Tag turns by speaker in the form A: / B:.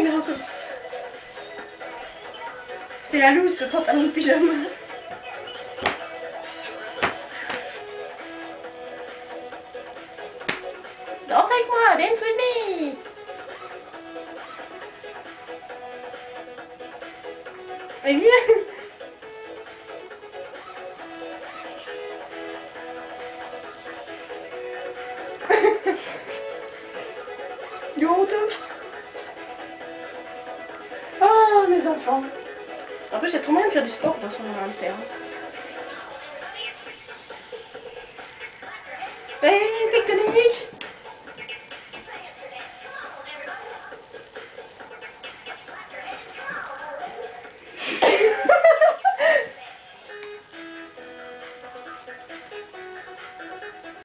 A: Naruto. C'est la loose, ce pantalon de pyjama. Danse avec moi, dance with me. Et viens. YouTube. Oh, mes enfants. En plus, il y a trop moyen de faire du sport dans son hamster. Hey,